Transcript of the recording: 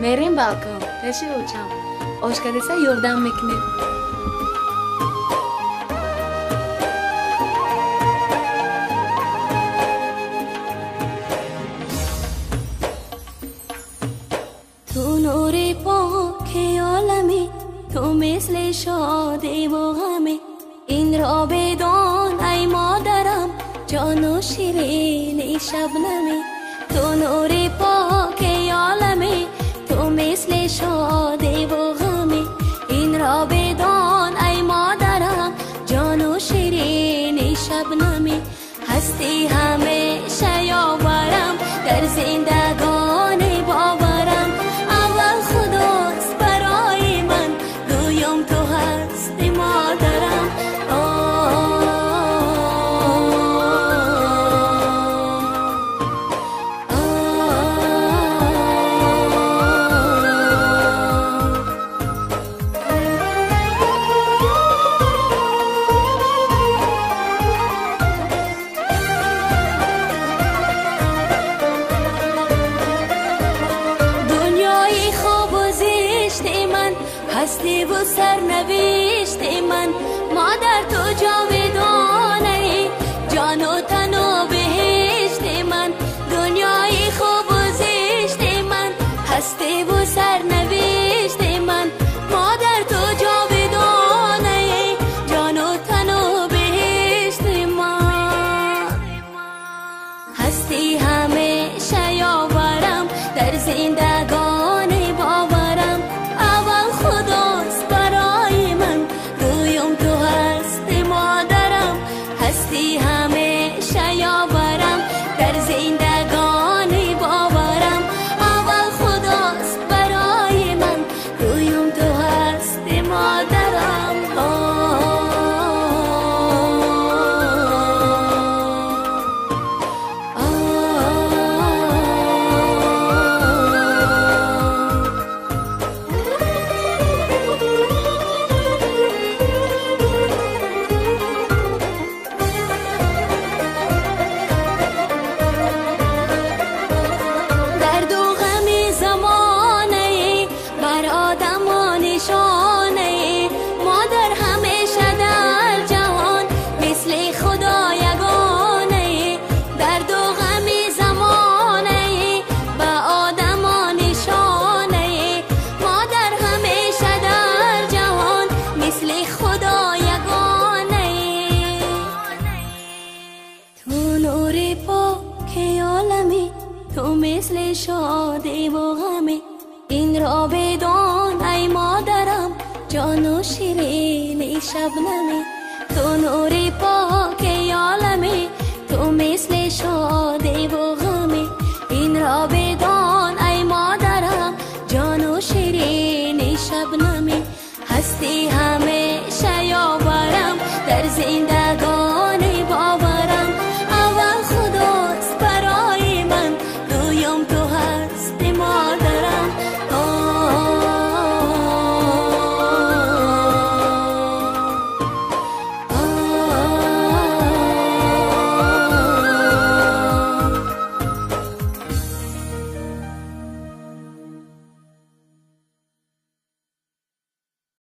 Merin balkon, teşekkür hocam. Hoş geldiyse yoldan mekne. Tu nuri poke alami, tu misli shode wo hame. In robe don ay madaram, jano shirin shabnami. Tu nuri poke alami, tu misli shode wo hame. In robe don ay madaram, jano shirin shabnami. Hasti hamesha yawaram, dar zindagane bawaram. Aval khudos baraye man, goyam to hasti madaram. هستی و سرنوشت من مادر تو جاودانه جان و تن و بهشت من دنیای خوب و زشت من هستی و سرنوشت من مادر تو جاودانه جان و تن و بهشت من هستی همیشه یاورم در زندگان باورم هستی همیشه یاورم در زندگان باورم اول خداست برای من گویم تو هستی مادرم تو مثل شاده و غمه این را بدان ای مادرم جان و شیرین شبنمه تو نور پاک